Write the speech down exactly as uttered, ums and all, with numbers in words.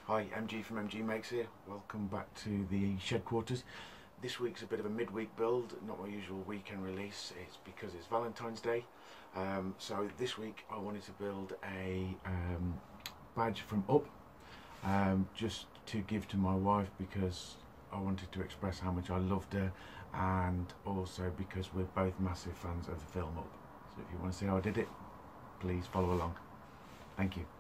Hi, M G from M G Makes here. Welcome back to the shed quarters. This week's a bit of a midweek build, not my usual weekend release. It's because it's Valentine's Day. Um, so this week I wanted to build a um, badge from Up, um, just to give to my wife because I wanted to express how much I loved her, and also because we're both massive fans of the film Up. So if you want to see how I did it, please follow along. Thank you.